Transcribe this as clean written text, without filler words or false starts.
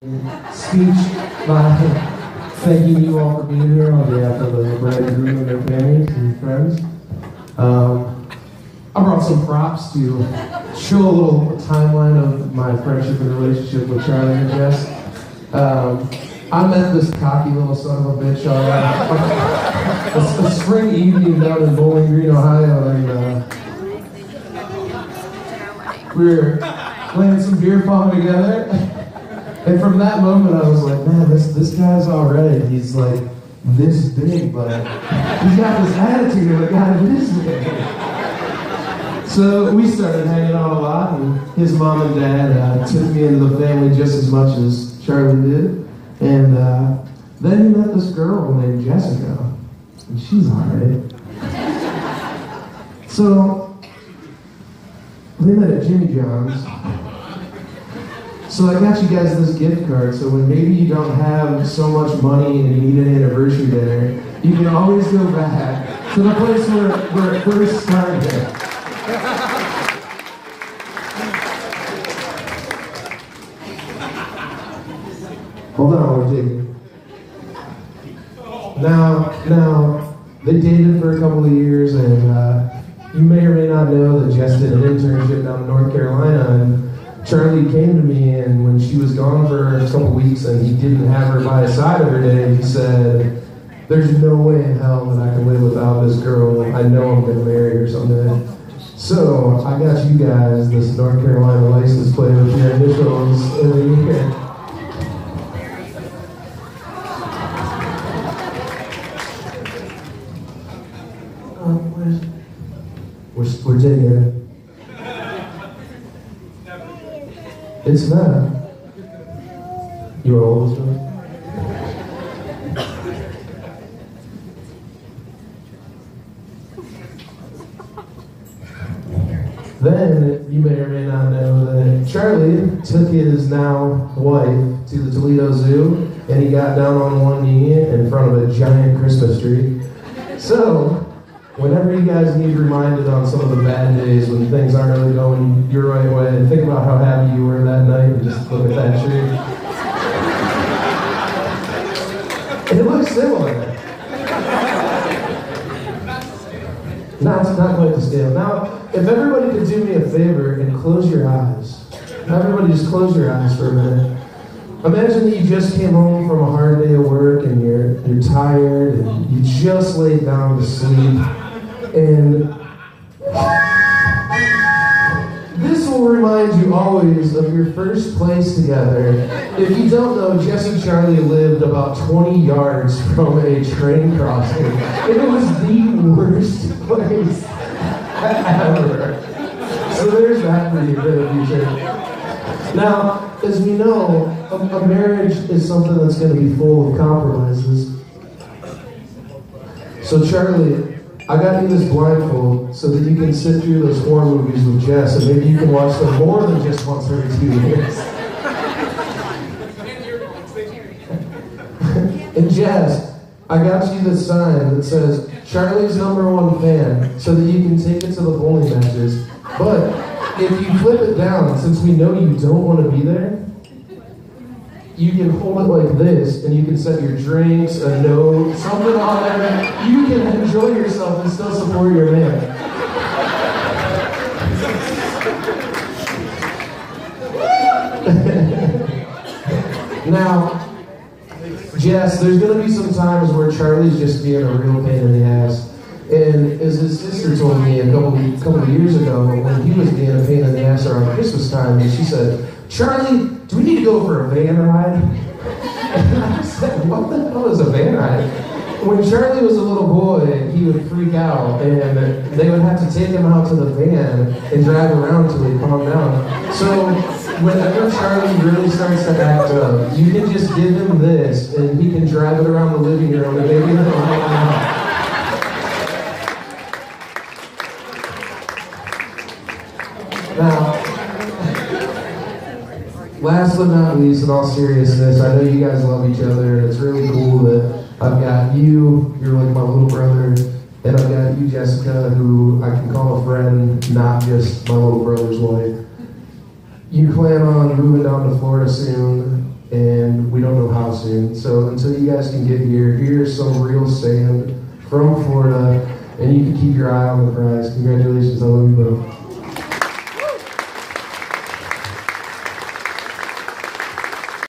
speech by thanking you all for being here on behalf of the bride and groom and their families and friends. I brought some props to show a little timeline of my friendship and relationship with Charlie and Jess. I met this cocky little son of a bitch on a spring evening down in Bowling Green, Ohio, and we were playing some beer pong together. And from that moment, I was like, man, this guy's all right. He's like this big, but he's got this attitude of a guy this big. So we started hanging out a lot, and his mom and dad took me into the family just as much as Charlie did. And then he met this girl named Jessica, and she's all right. So they met at Jimmy John's. So I got you guys this gift card, so when maybe you don't have so much money and you need an anniversary dinner, you can always go back to the place where it first started. Hold on, we're digging. Now, they dated for a couple of years, and you may or may not know that Jess did an internship down in North Carolina, and Charlie came to me, and when she was gone for a couple weeks and he didn't have her by his side every day, he said, there's no way in hell that I can live without this girl. I know I'm going to marry her someday. So I got you guys this North Carolina license plate with your initials in the year. We're taking it. It's not. You want to hold this one? Then, you may or may not know that Charlie took his now wife to the Toledo Zoo, and he got down on one knee in front of a giant Christmas tree. So, whenever you guys need reminded on some of the bad days when things aren't really going your right way, think about how happy you were that night and just look at that tree. It looks similar. Not quite the scale. Now, if everybody could do me a favor and close your eyes. Everybody just close your eyes for a minute. Imagine that you just came home from a hard day of work and you're tired and you just laid down to sleep. And this will remind you always of your first place together. If you don't know, Jess and Charlie lived about 20 yards from a train crossing. It was the worst place ever. So there's that for you, bit of future. Now, as we know, a marriage is something that's going to be full of compromises. So Charlie, I got you this blindfold so that you can sit through those horror movies with Jess, and maybe you can watch them more than just once every 2 years. And Jess, I got you this sign that says, Charlie's #1 fan, so that you can take it to the bowling matches. But if you flip it down, since we know you don't want to be there, you can hold it like this, and you can set your drinks, a note, something on there. You can enjoy yourself and still support your man. Now, Jess, there's going to be some times where Charlie's just being a real pain in the ass. And as his sister told me a couple of years ago, when he was being a pain in the ass around Christmas time, and she said, Charlie, do we need to go for a van ride? And I said, what the hell is a van ride? When Charlie was a little boy, he would freak out, and they would have to take him out to the van and drive around till he calmed down. So whenever Charlie really starts to act up, you can just give him this, and he can drive it around the living room, and maybe he'll hang out. Now, last but not least, in all seriousness, I know you guys love each other, and it's really cool that I've got you, you're like my little brother, and I've got you, Jessica, who I can call a friend, not just my little brother's wife. you plan on moving down to Florida soon, and we don't know how soon. So until you guys can get here, here's some real sand from Florida, and you can keep your eye on the prize. Congratulations, I love you both.